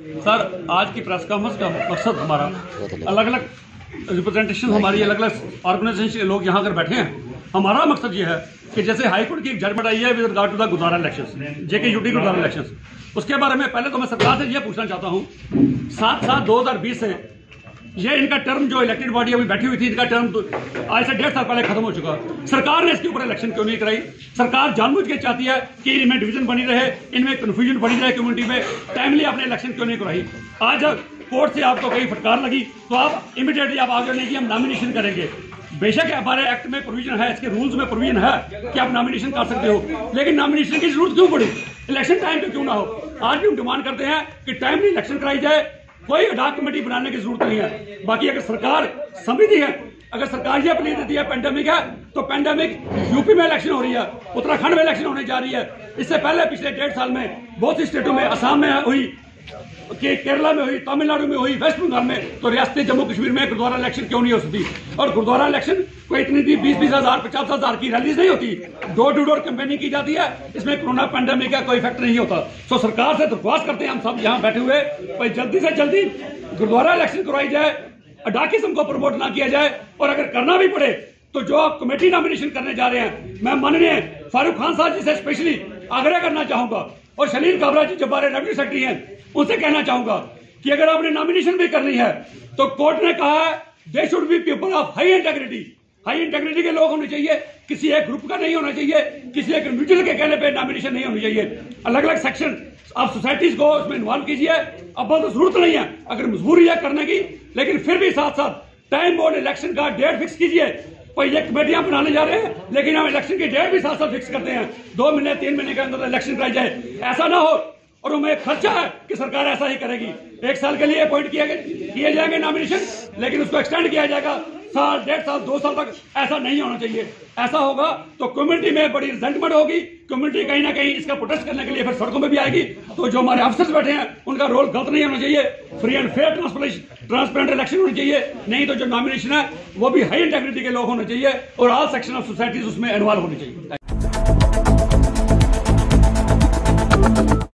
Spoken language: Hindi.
सर, आज की प्रेस कॉन्फ्रेंस का मकसद हमारा अलग अलग रिप्रेजेंटेशन, हमारी अलग अलग ऑर्गेनाइजेशन के लोग यहाँ अगर बैठे हैं। हमारा मकसद ये है कि जैसे हाई कोर्ट की एक जजमेंट आई है with regard to the gurdwara elections, JKUT gurdwara elections, उसके बारे में पहले तो मैं सरकार से ये पूछना चाहता हूँ, 7/7/2020 से ये इनका टर्म जो इलेक्टेड बॉडी अभी बैठी हुई थी, इनका टर्म आज से 1.5 साल पहले खत्म हो चुका। सरकार ने इसके ऊपर इलेक्शन क्यों नहीं कराई? सरकार जानबूझ के चाहती है कि इनमें डिवीजन बनी रहे, इनमें कंफ्यूजन बनी रहे कम्युनिटी में, टाइमली आपने इलेक्शन क्यों नहीं कराई? आज जब कोर्ट से आपको कहीं फटकार लगी तो आप इमीडिएटली आप आगे नहीं कि हम नॉमिनेशन करेंगे। बेशक हमारे एक्ट में प्रोविजन है, इसके रूल्स में प्रोविजन है कि आप नॉमिनेशन कर सकते हो, लेकिन नॉमिनेशन की जरूरत क्यों पड़ी? इलेक्शन टाइम पे क्यों ना हो? आज भी हम डिमांड करते हैं कि टाइमली इलेक्शन कराई जाए, कोई अडाक कमेटी बनाने की जरूरत नहीं है। बाकी अगर सरकार समझती है, अगर सरकार ये अपील देती है पेंडेमिक है तो पेंडेमिक यूपी में इलेक्शन हो रही है, उत्तराखंड में इलेक्शन होने जा रही है। इससे पहले पिछले 1.5 साल में बहुत सी स्टेटों में, असम में हुई, केरला में हुई, तमिलनाडु में हुई, वेस्ट बंगाल में, तो रियासती जम्मू कश्मीर में गुरुद्वारा इलेक्शन क्यों नहीं हो सकती? और गुरुद्वारा इलेक्शन कोई इतनी 20-20 हज़ार 50 हज़ार की रैलीज नहीं होती, डोर टू डोर कैंपेनिंग की जाती है, इसमें कोरोना पैंडेमिक का कोई इफेक्ट नहीं होता। तो सरकार से दरख्वास्त करते हैं हम सब यहाँ बैठे हुए, भाई जल्दी से जल्दी गुरुद्वारा इलेक्शन करवाई जाए, अडाकिज्म को प्रमोट ना किया जाए, और अगर करना भी पड़े तो जो आप कमेटी नॉमिनेशन करने जा रहे हैं, मैं माननीय फारूक खान साहब जी से स्पेशली आग्रह करना चाहूंगा, और शलील काबरा जी जो हमारे रेवेन्यू सेक्रेटरी हैं उनसे कहना चाहूंगा कि अगर आपने नॉमिनेशन भी करनी है तो कोर्ट ने कहा है they should be people of high integrity. High integrity के लोग होने चाहिए, किसी एक ग्रुप का नहीं होना चाहिए, किसी एक इंडिविजुअल के कहने पे नॉमिनेशन नहीं होनी चाहिए। अलग अलग सेक्शन आप सोसाइटीज को उसमें इन्वॉल्व कीजिए। अब तो जरूरत नहीं है, अगर मजबूरी है करने की, लेकिन फिर भी साथ साथ टाइम बोर्ड इलेक्शन का डेट फिक्स कीजिए। भाई ये कमेटियां बनाने जा रहे हैं, लेकिन हम इलेक्शन की डेट भी साथ साथ फिक्स करते हैं, 2 महीने 3 महीने के अंदर इलेक्शन कराई जाए। ऐसा ना हो, और उन्हें खर्चा है कि सरकार ऐसा ही करेगी, 1 साल के लिए अपॉइंट किए जाएंगे नॉमिनेशन, लेकिन उसको एक्सटेंड किया जाएगा साल, 1.5 साल, 2 साल तक। ऐसा नहीं होना चाहिए। ऐसा होगा तो कम्युनिटी में बड़ी रिजेंटमेंट होगी, कम्युनिटी कहीं ना कहीं इसका प्रोटेस्ट करने के लिए फिर सड़कों में भी आएगी। तो जो हमारे अफसर्स बैठे हैं उनका रोल गलत नहीं होना चाहिए, free and fair transparent election होनी चाहिए। नहीं तो जो नॉमिनेशन है वो भी हाई इंटेग्रिटी के लोग होने चाहिए, और ऑल सेक्शन ऑफ सोसाइटीज उसमें इन्वॉल्व होनी चाहिए।